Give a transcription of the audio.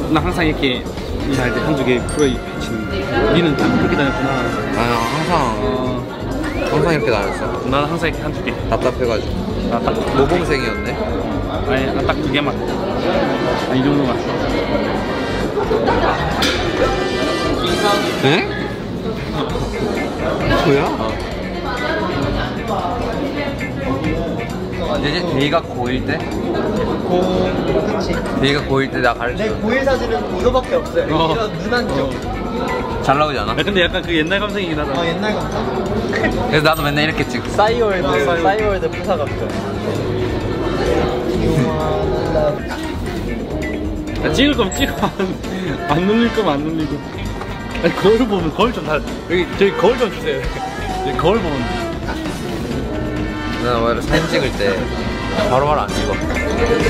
나 항상 이렇게 일할 때 한두 개 프로에 비치는. 니는 딱 그렇게 다녔구나. 나는 항상 이렇게 다녔어. 나는 항상 이렇게 한두 개. 답답해가지고. 나 딱 모범생이었네. 아니, 나 딱 두 개만. 아, 이 정도만. 에? 뭐야? 언제지? 데이가 고1 때? 그치. 데이가 고1 때 나 내 가르쳐. 고일 사진은 이거밖에 없어요. 이런 누난 쪽. 잘 나오지 않아? 야, 근데 약간 그 옛날 감성이긴 하다. 옛날 감성. 그래서 나도 맨날 이렇게 찍어. 싸이월드 프사 같죠. 야, 찍을 거면 찍어. 안 눌릴 거면 안 눌리고. 아니, 거울 보면 거울 좀 다. 저기 거울 좀 주세요. 여기 거울 보면. 나 원래 사진 찍을 때 바로바로 안 찍어.